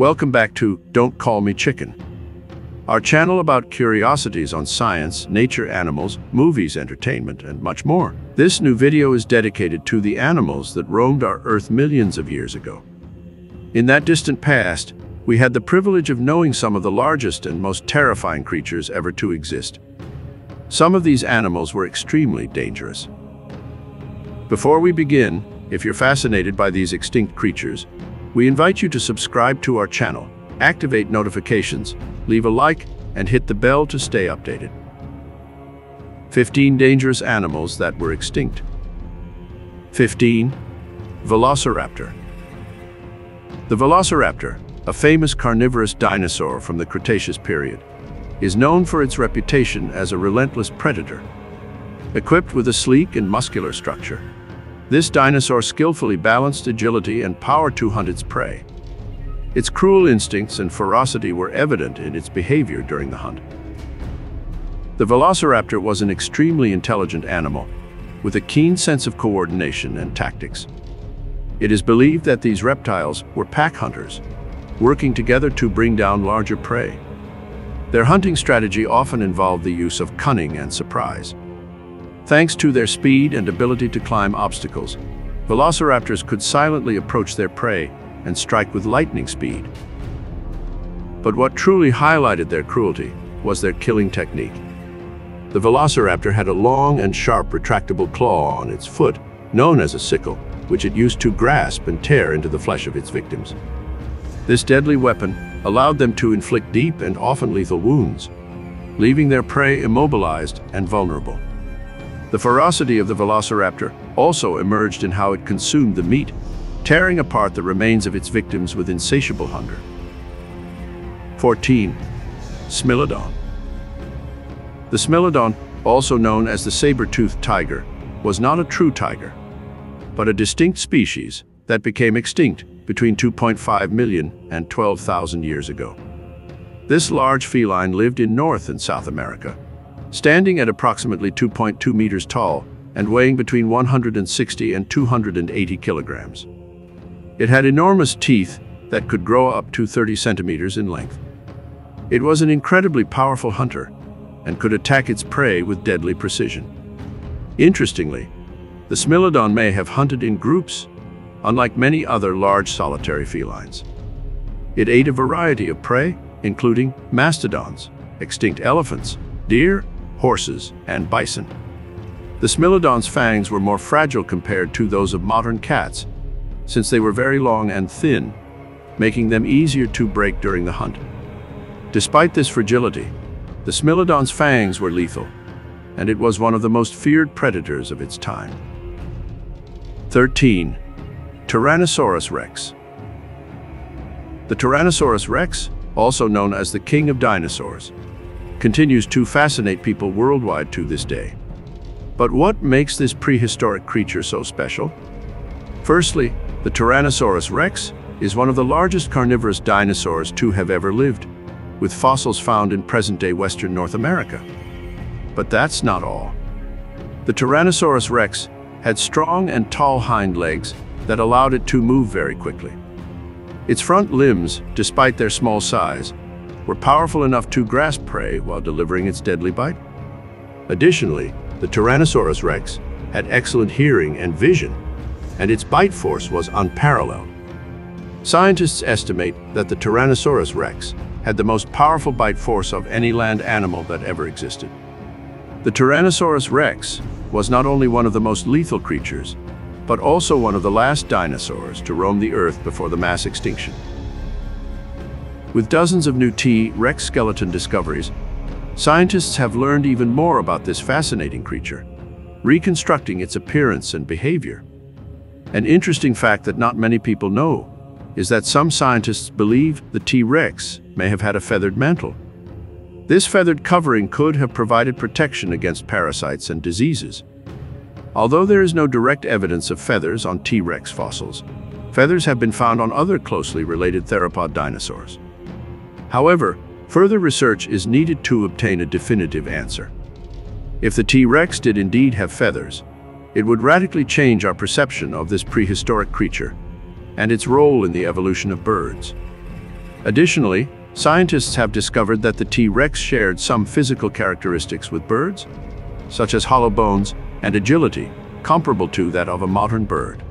Welcome back to Don't Call Me Chicken, our channel about curiosities on science, nature, animals, movies, entertainment, and much more. This new video is dedicated to the animals that roamed our Earth millions of years ago. In that distant past, we had the privilege of knowing some of the largest and most terrifying creatures ever to exist. Some of these animals were extremely dangerous. Before we begin, if you're fascinated by these extinct creatures, we invite you to subscribe to our channel, activate notifications, leave a like, and hit the bell to stay updated. 15 dangerous animals that were extinct. 15. Velociraptor. The Velociraptor, a famous carnivorous dinosaur from the Cretaceous period, is known for its reputation as a relentless predator. Equipped with a sleek and muscular structure, this dinosaur skillfully balanced agility and power to hunt its prey. Its cruel instincts and ferocity were evident in its behavior during the hunt. The Velociraptor was an extremely intelligent animal, with a keen sense of coordination and tactics. It is believed that these reptiles were pack hunters, working together to bring down larger prey. Their hunting strategy often involved the use of cunning and surprise. Thanks to their speed and ability to climb obstacles, velociraptors could silently approach their prey and strike with lightning speed. But what truly highlighted their cruelty was their killing technique. The velociraptor had a long and sharp retractable claw on its foot, known as a sickle, which it used to grasp and tear into the flesh of its victims. This deadly weapon allowed them to inflict deep and often lethal wounds, leaving their prey immobilized and vulnerable. The ferocity of the velociraptor also emerged in how it consumed the meat, tearing apart the remains of its victims with insatiable hunger. 14. Smilodon. The Smilodon, also known as the saber-toothed tiger, was not a true tiger, but a distinct species that became extinct between 2.5 million and 12,000 years ago. This large feline lived in North and South America, standing at approximately 2.2 meters tall and weighing between 160 and 280 kilograms. It had enormous teeth that could grow up to 30 centimeters in length. It was an incredibly powerful hunter and could attack its prey with deadly precision. Interestingly, the Smilodon may have hunted in groups, unlike many other large solitary felines. It ate a variety of prey, including mastodons, extinct elephants, deer, horses, and bison. The Smilodon's fangs were more fragile compared to those of modern cats, since they were very long and thin, making them easier to break during the hunt. Despite this fragility, the Smilodon's fangs were lethal, and it was one of the most feared predators of its time. 13. Tyrannosaurus Rex. The Tyrannosaurus Rex, also known as the King of Dinosaurs, continues to fascinate people worldwide to this day. But what makes this prehistoric creature so special? Firstly, the Tyrannosaurus Rex is one of the largest carnivorous dinosaurs to have ever lived, with fossils found in present-day Western North America. But that's not all. The Tyrannosaurus Rex had strong and tall hind legs that allowed it to move very quickly. Its front limbs, despite their small size, were powerful enough to grasp prey while delivering its deadly bite. Additionally, the Tyrannosaurus Rex had excellent hearing and vision, and its bite force was unparalleled. Scientists estimate that the Tyrannosaurus Rex had the most powerful bite force of any land animal that ever existed. The Tyrannosaurus Rex was not only one of the most lethal creatures, but also one of the last dinosaurs to roam the Earth before the mass extinction. With dozens of new T-Rex skeleton discoveries, scientists have learned even more about this fascinating creature, reconstructing its appearance and behavior. An interesting fact that not many people know is that some scientists believe the T-Rex may have had a feathered mantle. This feathered covering could have provided protection against parasites and diseases. Although there is no direct evidence of feathers on T-Rex fossils, feathers have been found on other closely related theropod dinosaurs. However, further research is needed to obtain a definitive answer. If the T-Rex did indeed have feathers, it would radically change our perception of this prehistoric creature and its role in the evolution of birds. Additionally, scientists have discovered that the T-Rex shared some physical characteristics with birds, such as hollow bones and agility, comparable to that of a modern bird.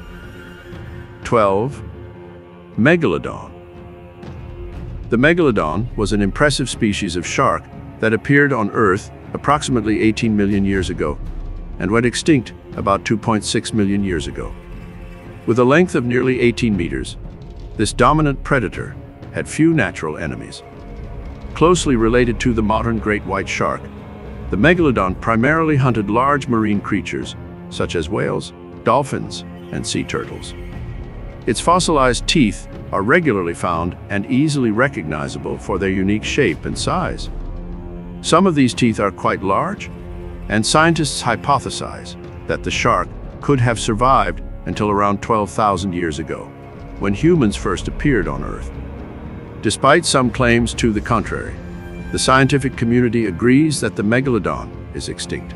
12. Megalodon. The Megalodon was an impressive species of shark that appeared on Earth approximately 18 million years ago and went extinct about 2.6 million years ago. With a length of nearly 18 meters, this dominant predator had few natural enemies. Closely related to the modern great white shark, the Megalodon primarily hunted large marine creatures such as whales, dolphins, and sea turtles. Its fossilized teeth are regularly found and easily recognizable for their unique shape and size. Some of these teeth are quite large, and scientists hypothesize that the shark could have survived until around 12,000 years ago, when humans first appeared on Earth. Despite some claims to the contrary, the scientific community agrees that the Megalodon is extinct.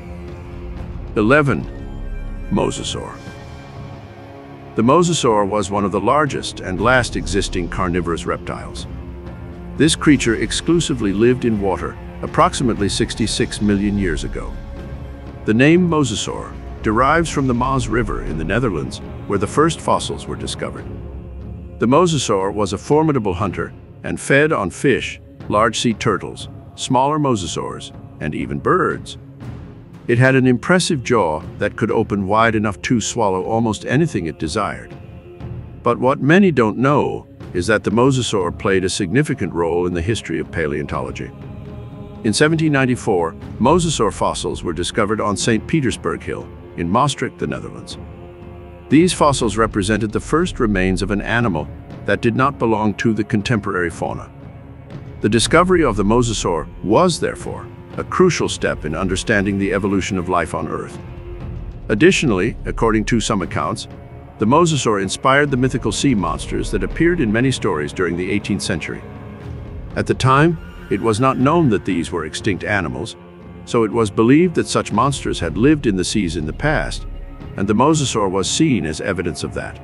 11. Mosasaur. The Mosasaur was one of the largest and last existing carnivorous reptiles. This creature exclusively lived in water approximately 66 million years ago. The name Mosasaur derives from the Maas River in the Netherlands, where the first fossils were discovered. The Mosasaur was a formidable hunter and fed on fish, large sea turtles, smaller mosasaurs, and even birds. It had an impressive jaw that could open wide enough to swallow almost anything it desired. But what many don't know is that the Mosasaur played a significant role in the history of paleontology. In 1794, Mosasaur fossils were discovered on St. Petersburg Hill in Maastricht, the Netherlands. These fossils represented the first remains of an animal that did not belong to the contemporary fauna. The discovery of the Mosasaur was, therefore, a crucial step in understanding the evolution of life on Earth. Additionally, according to some accounts, the Mosasaur inspired the mythical sea monsters that appeared in many stories during the 18th century. At the time, it was not known that these were extinct animals, so it was believed that such monsters had lived in the seas in the past, and the Mosasaur was seen as evidence of that.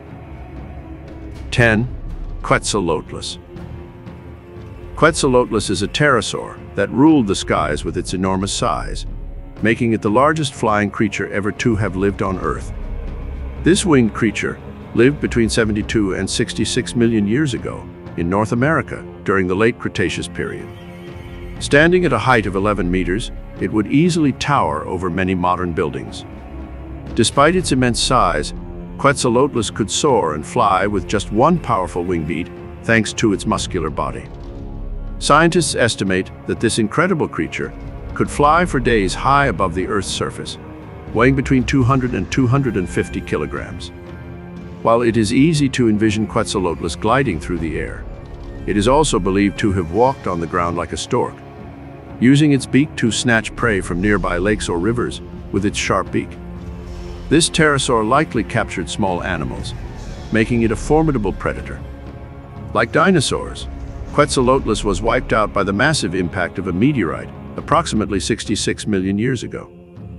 10. Quetzalcoatlus. Quetzalcoatlus is a pterosaur that ruled the skies with its enormous size, making it the largest flying creature ever to have lived on Earth. This winged creature lived between 72 and 66 million years ago in North America during the late Cretaceous period. Standing at a height of 11 meters, it would easily tower over many modern buildings. Despite its immense size, Quetzalcoatlus could soar and fly with just one powerful wing beat, thanks to its muscular body. Scientists estimate that this incredible creature could fly for days high above the Earth's surface, weighing between 200 and 250 kilograms. While it is easy to envision Quetzalcoatlus gliding through the air, it is also believed to have walked on the ground like a stork, using its beak to snatch prey from nearby lakes or rivers with its sharp beak. This pterosaur likely captured small animals, making it a formidable predator. Like dinosaurs, Quetzalcoatlus was wiped out by the massive impact of a meteorite approximately 66 million years ago.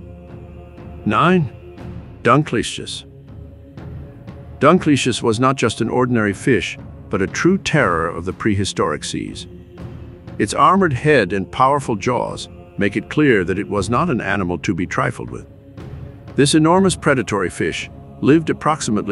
9. Dunkleosteus. Dunkleosteus was not just an ordinary fish, but a true terror of the prehistoric seas. Its armored head and powerful jaws make it clear that it was not an animal to be trifled with. This enormous predatory fish lived approximately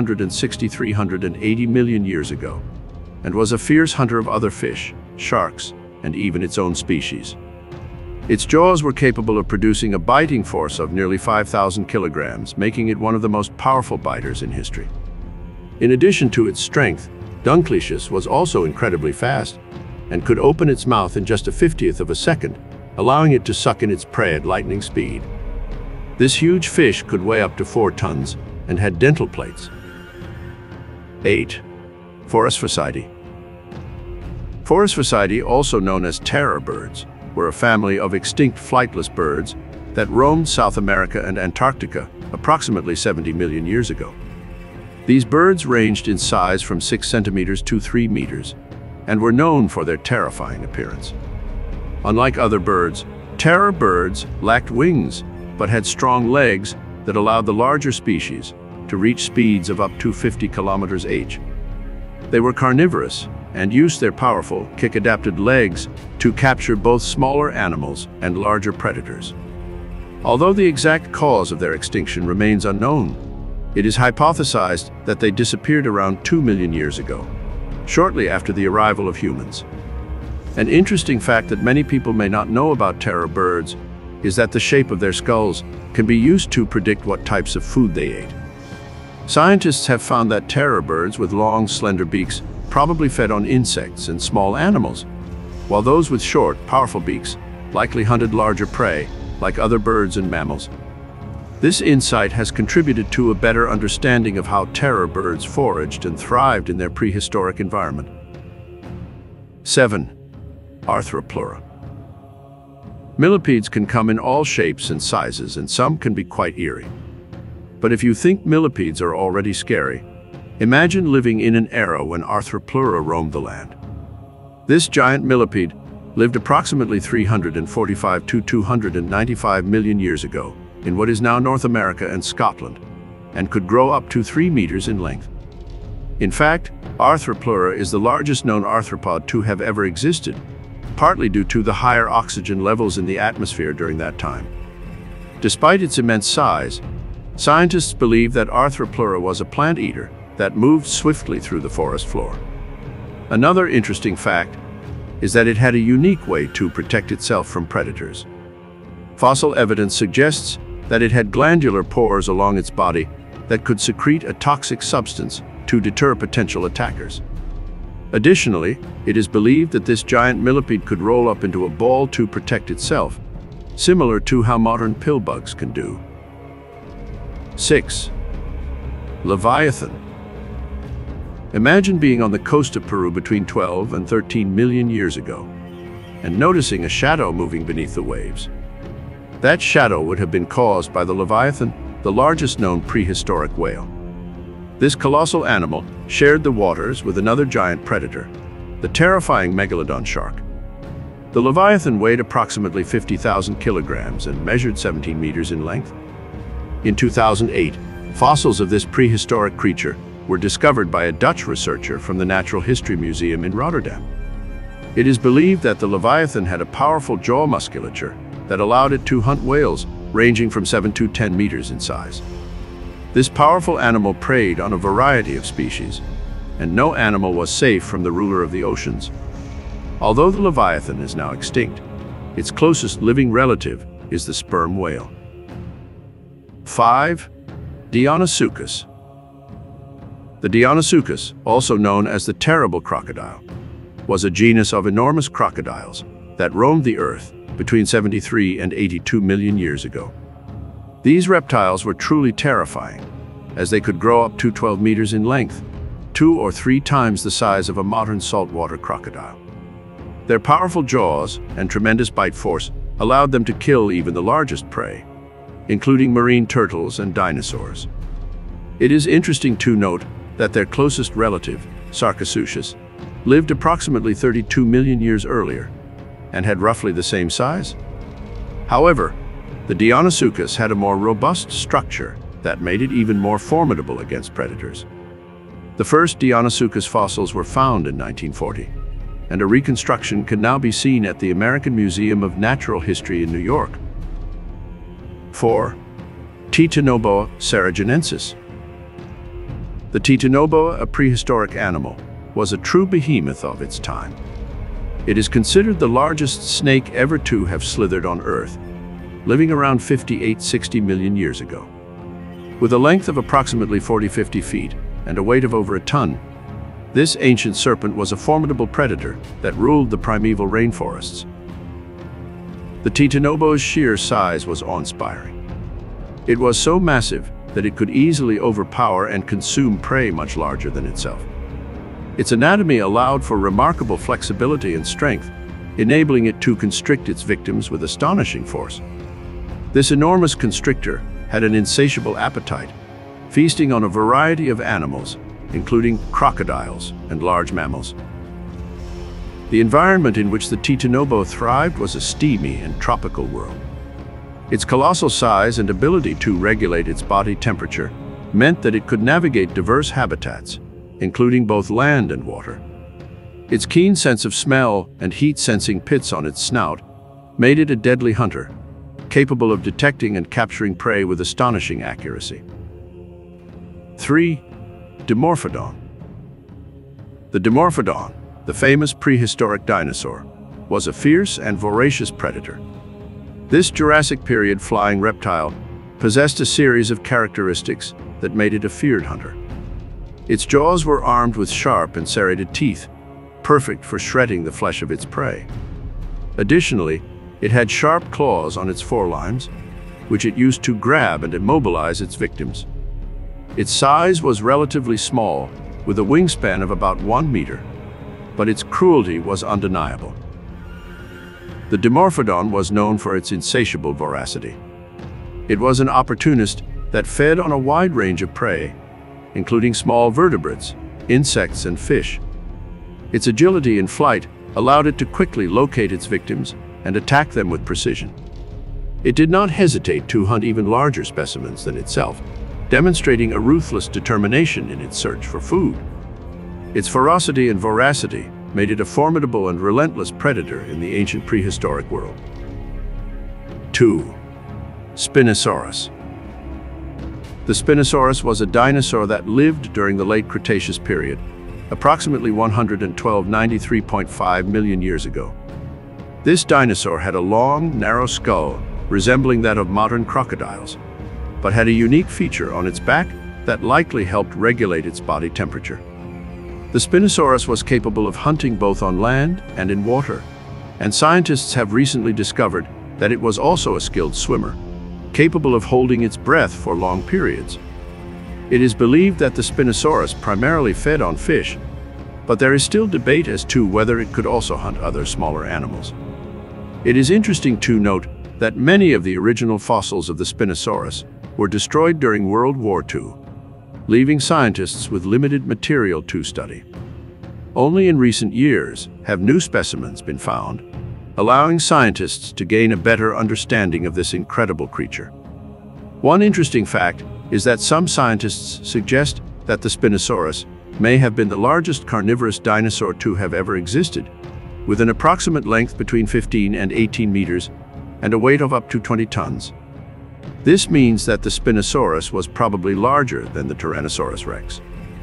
380 million years ago, and was a fierce hunter of other fish, sharks, and even its own species. Its jaws were capable of producing a biting force of nearly 5,000 kilograms, making it one of the most powerful biters in history. In addition to its strength, Dunkleosteus was also incredibly fast and could open its mouth in just a 50th of a second, allowing it to suck in its prey at lightning speed. This huge fish could weigh up to 4 tons and had dental plates. 8. Phorusrhacidae. Phorusrhacidae, also known as terror birds, were a family of extinct flightless birds that roamed South America and Antarctica approximately 70 million years ago. These birds ranged in size from 6 centimeters to 3 meters and were known for their terrifying appearance. Unlike other birds, terror birds lacked wings but had strong legs that allowed the larger species to reach speeds of up to 50 kilometers each. They were carnivorous and used their powerful, kick-adapted legs to capture both smaller animals and larger predators. Although the exact cause of their extinction remains unknown, it is hypothesized that they disappeared around 2 million years ago, shortly after the arrival of humans. An interesting fact that many people may not know about terror birds is that the shape of their skulls can be used to predict what types of food they ate. Scientists have found that terror birds with long, slender beaks probably fed on insects and small animals, while those with short, powerful beaks likely hunted larger prey, like other birds and mammals. This insight has contributed to a better understanding of how terror birds foraged and thrived in their prehistoric environment. 7. Arthropleura. Millipedes can come in all shapes and sizes, and some can be quite eerie. But if you think millipedes are already scary, imagine living in an era when Arthropleura roamed the land. This giant millipede lived approximately 345 to 295 million years ago in what is now North America and Scotland, and could grow up to 3 meters in length. In fact, Arthropleura is the largest known arthropod to have ever existed, partly due to the higher oxygen levels in the atmosphere during that time. Despite its immense size, scientists believe that Arthropleura was a plant eater that moved swiftly through the forest floor. Another interesting fact is that it had a unique way to protect itself from predators. Fossil evidence suggests that it had glandular pores along its body that could secrete a toxic substance to deter potential attackers. Additionally, it is believed that this giant millipede could roll up into a ball to protect itself, similar to how modern pill bugs can do. 6. Leviathan. Imagine being on the coast of Peru between 12 and 13 million years ago, and noticing a shadow moving beneath the waves. That shadow would have been caused by the Leviathan, the largest known prehistoric whale. This colossal animal shared the waters with another giant predator, the terrifying Megalodon shark. The Leviathan weighed approximately 50,000 kilograms and measured 17 meters in length. In 2008, fossils of this prehistoric creature were discovered by a Dutch researcher from the Natural History Museum in Rotterdam. It is believed that the Leviathan had a powerful jaw musculature that allowed it to hunt whales ranging from 7 to 10 meters in size. This powerful animal preyed on a variety of species, and no animal was safe from the ruler of the oceans. Although the Leviathan is now extinct, its closest living relative is the sperm whale. 5. Deinosuchus. The Deinosuchus, also known as the terrible crocodile, was a genus of enormous crocodiles that roamed the earth between 73 and 82 million years ago. These reptiles were truly terrifying, as they could grow up to 12 meters in length, 2 or 3 times the size of a modern saltwater crocodile. Their powerful jaws and tremendous bite force allowed them to kill even the largest prey, including marine turtles and dinosaurs. It is interesting to note that their closest relative, Sarcosuchus, lived approximately 32 million years earlier and had roughly the same size. However, the Deinosuchus had a more robust structure that made it even more formidable against predators. The first Deinosuchus fossils were found in 1940, and a reconstruction can now be seen at the American Museum of Natural History in New York. 4. Titanoboa Cerrejonensis. The Titanoboa, a prehistoric animal, was a true behemoth of its time. It is considered the largest snake ever to have slithered on Earth, living around 58-60 million years ago. With a length of approximately 40-50 feet and a weight of over a ton, this ancient serpent was a formidable predator that ruled the primeval rainforests. The Titanoboa's sheer size was awe-inspiring. It was so massive that it could easily overpower and consume prey much larger than itself. Its anatomy allowed for remarkable flexibility and strength, enabling it to constrict its victims with astonishing force. This enormous constrictor had an insatiable appetite, feasting on a variety of animals, including crocodiles and large mammals. The environment in which the Titanoboa thrived was a steamy and tropical world. Its colossal size and ability to regulate its body temperature meant that it could navigate diverse habitats, including both land and water. Its keen sense of smell and heat-sensing pits on its snout made it a deadly hunter, capable of detecting and capturing prey with astonishing accuracy. 3. Dimorphodon. The Dimorphodon, the famous prehistoric dinosaur, was a fierce and voracious predator. This Jurassic period flying reptile possessed a series of characteristics that made it a feared hunter. Its jaws were armed with sharp and serrated teeth, perfect for shredding the flesh of its prey. Additionally, it had sharp claws on its forelimbs, which it used to grab and immobilize its victims. Its size was relatively small, with a wingspan of about 1 meter, but its cruelty was undeniable. The Dimorphodon was known for its insatiable voracity. It was an opportunist that fed on a wide range of prey, including small vertebrates, insects, and fish. Its agility in flight allowed it to quickly locate its victims and attack them with precision. It did not hesitate to hunt even larger specimens than itself, demonstrating a ruthless determination in its search for food. Its ferocity and voracity made it a formidable and relentless predator in the ancient prehistoric world. 2. Spinosaurus. The Spinosaurus was a dinosaur that lived during the late Cretaceous period, approximately 193.5 million years ago. This dinosaur had a long, narrow skull resembling that of modern crocodiles, but had a unique feature on its back that likely helped regulate its body temperature. The Spinosaurus was capable of hunting both on land and in water, and scientists have recently discovered that it was also a skilled swimmer, capable of holding its breath for long periods. It is believed that the Spinosaurus primarily fed on fish, but there is still debate as to whether it could also hunt other smaller animals. It is interesting to note that many of the original fossils of the Spinosaurus were destroyed during World War II, leaving scientists with limited material to study. Only in recent years have new specimens been found, allowing scientists to gain a better understanding of this incredible creature. One interesting fact is that some scientists suggest that the Spinosaurus may have been the largest carnivorous dinosaur to have ever existed, with an approximate length between 15 and 18 meters and a weight of up to 20 tons. This means that the Spinosaurus was probably larger than the Tyrannosaurus Rex.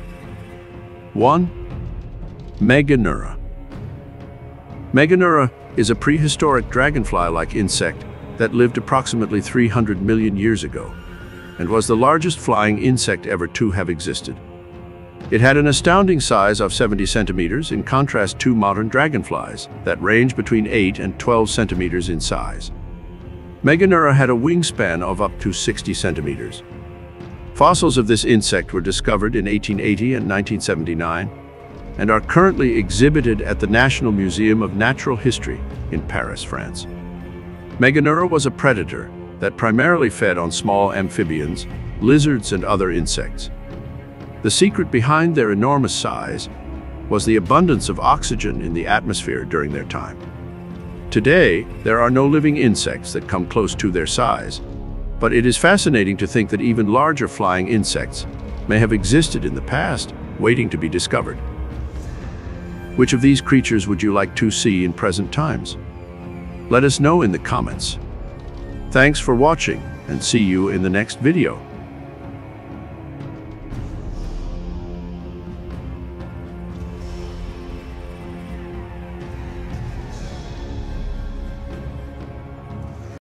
1. Meganeura. Meganeura is a prehistoric dragonfly-like insect that lived approximately 300 million years ago and was the largest flying insect ever to have existed. It had an astounding size of 70 centimeters in contrast to modern dragonflies that range between 8 and 12 centimeters in size. Meganeura had a wingspan of up to 60 centimeters. Fossils of this insect were discovered in 1880 and 1979 and are currently exhibited at the National Museum of Natural History in Paris, France. Meganeura was a predator that primarily fed on small amphibians, lizards, and other insects. The secret behind their enormous size was the abundance of oxygen in the atmosphere during their time. Today, there are no living insects that come close to their size, but it is fascinating to think that even larger flying insects may have existed in the past, waiting to be discovered. Which of these creatures would you like to see in present times? Let us know in the comments. Thanks for watching, and see you in the next video.